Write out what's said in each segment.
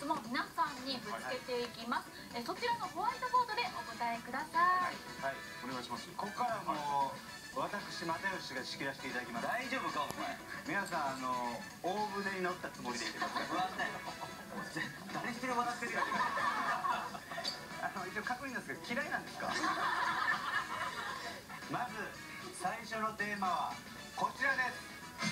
質問皆さんにぶつけていきます。そちらのホワイトボードでお答えください。 はい、お願いします。 ここからもう私又吉が仕切らせていただきます。 大丈夫かお前。 皆さん大船に乗ったつもりでいてください。 不安だよ。誰一人笑ってるよ。 一応確認なんですけど嫌いなんですか？まず最初のテーマはこちらです。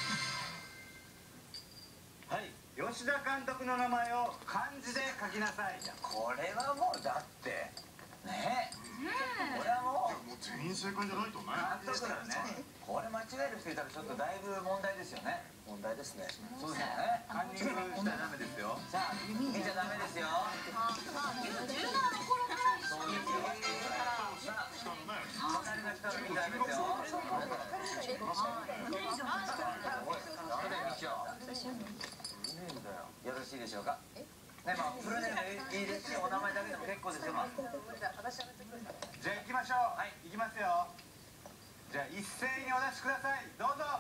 はい、吉田監督の名前を漢字で書きなさい。 これはもうだってねえ。これはもう全員正解じゃないとね。 監督だよね。これ間違える人いたらちょっとだいぶ問題ですよね。問題ですね。そうですよね。 カンニングしたらダメですよ。 さあ見ちゃダメですよ。 17の頃から一緒にやってますから。 さあ隣の人は見たいですよ。よろしいでしょうか。ね、まあフルネームいいですし、お名前だけでも結構ですよ。 じゃあ行きましょう。はい、行きますよ。じゃあ一斉にお出しください。どうぞ。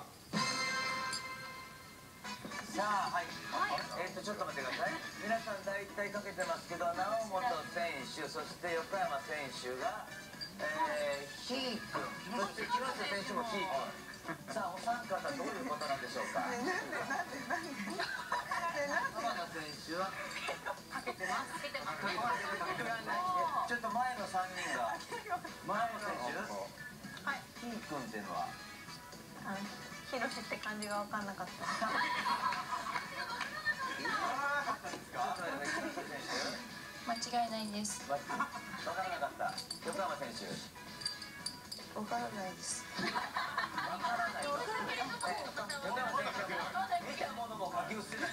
さあ、はい。ちょっと待ってください。皆さん大体かけてますけど、猶本選手、そして横山選手が、ヒー君、そして木下選手もヒー君。さあ、お三方どういうことなんでしょうか。浜田選手はかけてます。かけてます。 ちょっと前の3人が前の選手、はい、ヒー君っていうのはヒロシって感じが分かんなかった。間違いないです。 分からなかった。横山選手。 分からないです。 分からない。横山選手。見たものも書き薄れない。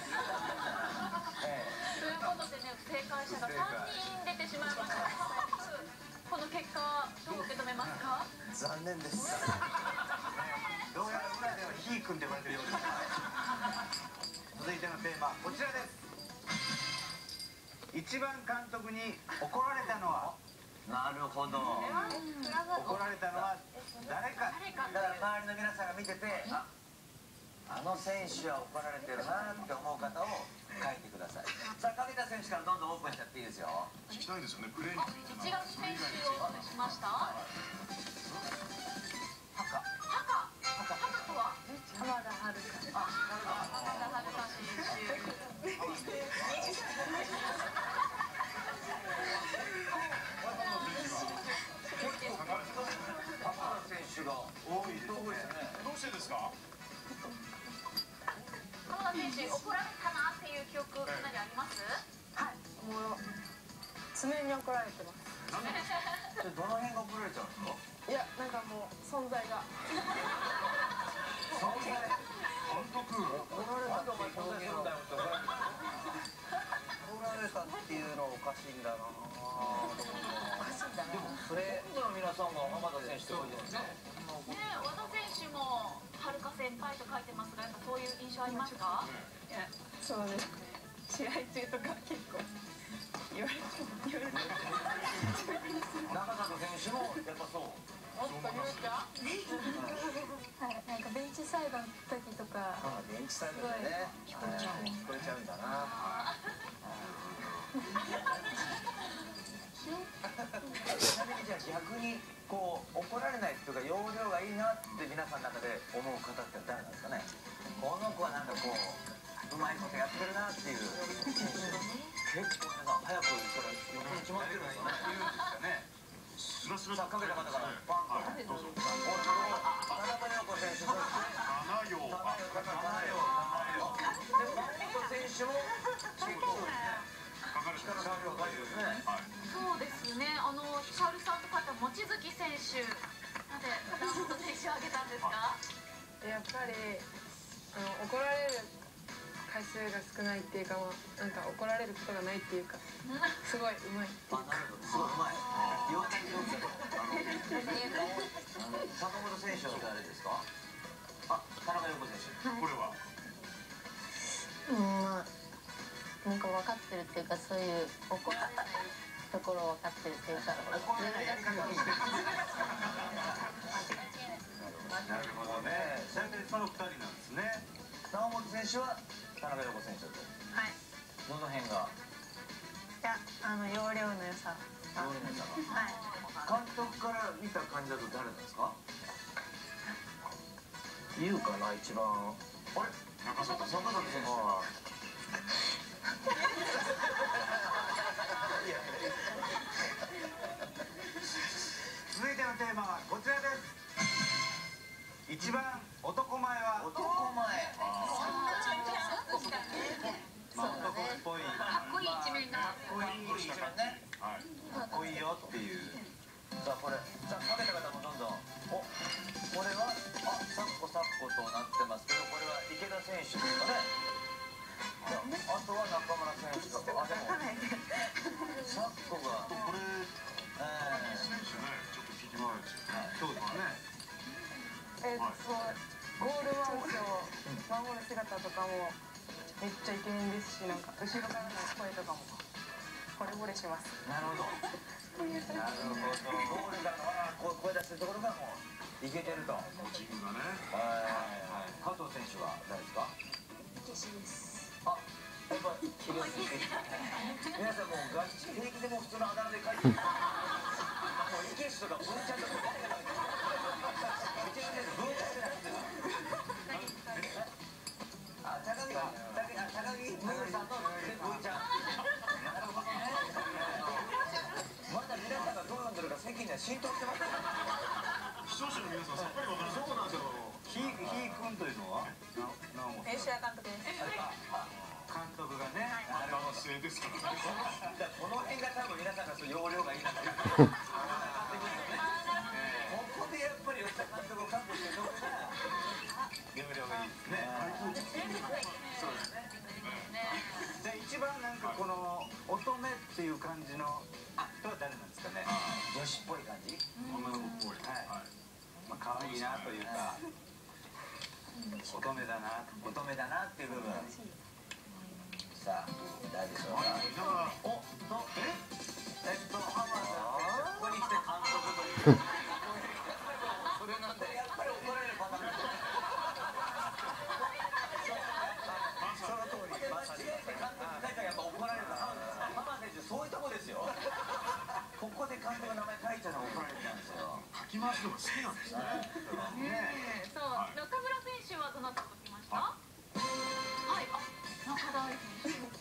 ということでね、正解者が3人出てしまいました。この結果どう受け止めますか？ 残念です。 どうやら裏ではヒー君って呼ばれてるようです。続いてのテーマこちらです。一番監督に怒られたのは？ なるほど。 怒られたのは誰か。 だから周りの皆さんが見てて、あの選手は怒られてるなって思う方を書いてください。さあ、かけた選手からどんどんオープンしちゃっていいですよ。 聞きたいですよね。プレーについて。 1月選手をしました。ハカとは？ 浜田遥香。 浜田遥香選手。 選手が多いですね。 どうしてですか？ 浜田選手怒られたなっていう記憶かなりあります？ はい。もう爪に怒られてます。 どの辺が怒られちゃうんですか？ いや、なんかもう存在が。 存在。 監督。 怒られたっていう表現を。怒られたっていうのおかしいんだな。おかしいんだな。でもそれほとんどの皆さんが浜田選手って多いですね。 ね、和田選手も遥香先輩と書いてますが、やっぱそういう印象ありますか？ いや、そうですね。試合中とか結構言われて。 中里選手もやっぱそう。 おっと、ゆうちゃん？ はい、なんかベンチサイドの時とか。 ベンチサイドでね。聞こえちゃうんだな。ちなみにじゃあ逆にこう怒られない人が要領がいいなって皆さんの中で思う方って誰なんですかね。この子はなんかこううまいことやってるなっていう結構皆さん早くそれ横に決まってるんですよね。 スラスラ。 さあかけた方からパンと。 どうぞ。 田中陽子選手そして七曜。 で松本選手も結構書かれてます。 そうですね。ヒカルさんとかって望月選手。なんで猶本選手を挙げたんですか？ やっぱり怒られる回数が少ないっていうか、なんか怒られることがないっていうか、すごいうまい。 あ、なるほど。すごいうまい。岩谷亮介。坂本選手は誰ですか？あ、田中陽子選手。 これは。 まあなんか分かってるっていうか、そういう怒られないところを分かってるっていうか、 怒られないやり方をしてる。 なるほどね。大体その2人なんですね。 猶本選手は田中陽子選手だと。 はい。 どの辺が？ や容量の良さ。 どういうのさはい。 監督から見た感じだと誰なんですか？ 言うかな一番。 あれ中里中里選手。続いてのテーマはこちらです。一番男前は男前。 まあ男っぽいかっこいい一面が。 こういう一面ね。 はいかっこいいよっていう。 さあこれさあかけた方もどんどん。おこれはサッコサッコとなってますけどこれは池田選手ですかね。あとは中村選手とでもサッコがこれ選手ねちょっと聞いてみたいですよね。 そうですね。 そうゴールマウスを守る姿とかもめっちゃイケメンですし、なんか後ろからの声とかも惚れ惚れします。 なるほど。なるほど。ゴールからの声出してるところがもういけてると。 ジムがね。 加藤選手は誰ですか？ 岸です。 あ、やっぱ秀吉選手。皆さんもうガチ平気でも普通のあだ名で書いてる。もう池石とか文ちゃんとか誰が書いてる。うちの先生文ちゃんじゃなくて。高木ムーさんの文ちゃん。なるほどね。まだ皆さんがどう読んでるか世間には浸透してます。 視聴者の皆さんさっぱりわからない。 そうなんですよ。ひーくんというのは吉田監督です。 監督がね。 男性ですからね。 この辺が多分皆さんが容量がいいなという。ここでやっぱり吉田監督を確保してるところが容量がいいですね。そうですね。で一番なんかこの乙女っていう感じの人は誰なんですかね。 女子っぽい感じ。 女の子っぽい。 はい。まあ可愛いなというか乙女だな。 乙女だなっていう部分。さあ誰でしょうか。おと浜田選手ここに来て監督という。それなんでやっぱり怒られるパターンです。その通り。間違えて監督書いたらやっぱ怒られるから。浜田選手そういうとこですよ。ここで監督の名前書いちゃうの怒られちゃうんですよ。 かき回すのが好きなんですね。 そう中村選手はどなたと来ました？はい。中田選手。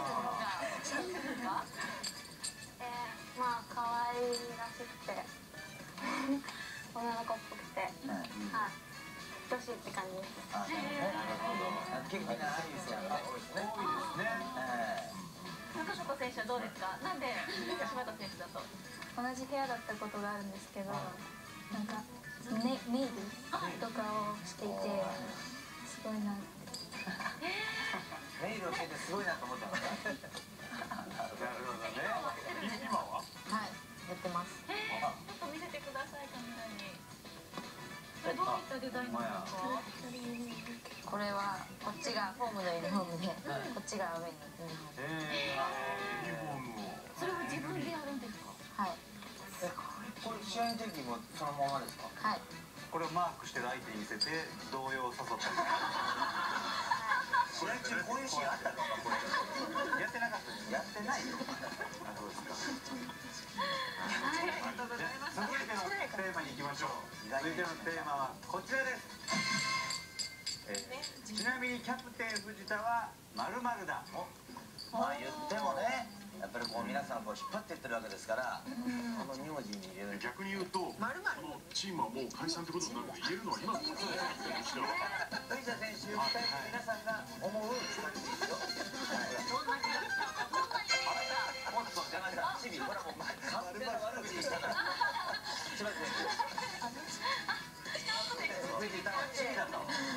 まあ可愛らしくて女の子っぽくて、はい、女子って感じです。 なるほど。元気なアリスちゃんが多いですね。 多いですね。 中里選手はどうですか？なんで柴田選手だと？ 同じ部屋だったことがあるんですけど、なんかネイルとかをしていてすごいなって。 ネイルをしててすごいなと思ったのね。 なるほどね。 今は？ はい、やってます。 ちょっと見せてくださいカメラに。これどういったデザインなんですか？ これはこっちがホームのユニフォームで、こっちがアウェイのユニフォーム。 ユニフォームを。 それを自分でやるんですか？ はい。 これ試合の時もそのままですか？ はい。 これをマークしてる相手に見せて動揺を誘ったり。 試合中こういうシーンあったのかこれ。 やってなかったです。 やってないよ。 あ、そうですか。 はい、ありがとうございました。 続いてのテーマに行きましょう。続いてのテーマはこちらです。ちなみにキャプテン藤田は〇〇だ。 まあ言ってもね、やっぱりこう皆さんこう引っ張っていってるわけですから、この名字に入れる。 逆に言うと、このチームはもう解散ってことになるので言えるのは今のことですよ。 藤田選手に対して皆さんが思う感じですよ。 どんな気がしたか？どんなイメージが？ もっと出ました。チビ、これはもう完全な悪口でしたから。柴田選手。藤田はチビだと。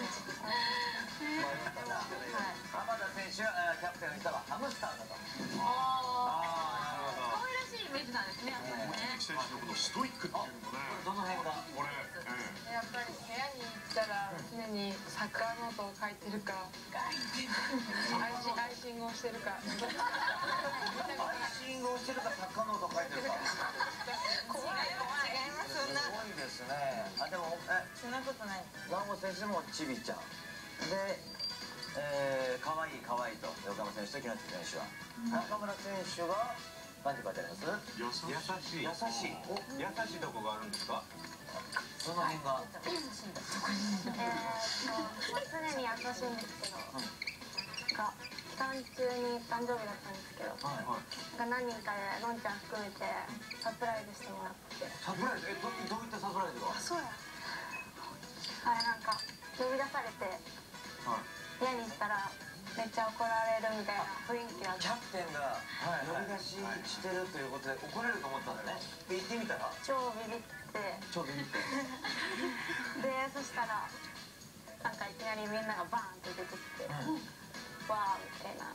浜田選手はキャプテンの人はハムスターだと。 可愛らしいイメージなんですね。 選手のこのストイックっていうのもね。 どの辺が？ これ、 やっぱり部屋に行ったら常にサッカーノートを書いてるか、アイシングをしてるか。 アイシングをしてるかサッカーノートを書いてるか。 違います。 すごいですね。あ、でもそんなことない。 ワンゴ選手もチビちゃんで、 可愛い可愛いと横浜選手と木下選手は、中村選手が何て書いてあります？ 優しい。 優しい。 優しいとこがあるんですか？ その辺が。 常に優しいんですけど、なんか期間中に誕生日だったんですけど、なんか何人かでのんちゃん含めてサプライズしてもらって。 サプライズ？どういったサプライズが？ そうや。なんか呼び出されて家に行ったらめっちゃ怒られるみたいな雰囲気だった。 キャプテンが呼び出ししてるということで怒られると思ったんだね。で行ってみたら超ビビって。でそしたらなんかいきなりみんながバーンって出てきて、わーみたいな。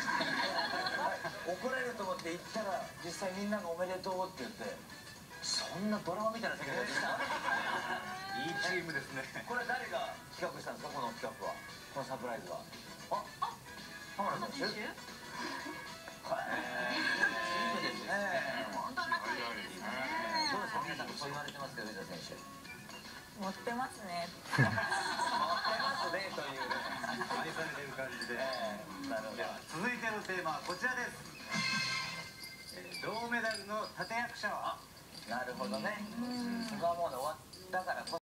怒られると思って行ったら実際みんながおめでとうって言って、そんなドラマみたいな世界が実際あるんですね。 いいチームですね。 これ誰が企画したんですか、この企画は、このサプライズは。浜田選手。チームですね。 本当仲いいですね。 どうですか、皆さんそう言われてますけど、上田選手。 持ってますね。 持ってますねという愛されてる感じで。 なるほど。 では続いてのテーマはこちらです。銅メダルの立役者は。 なるほどね。そこはもう終わったから。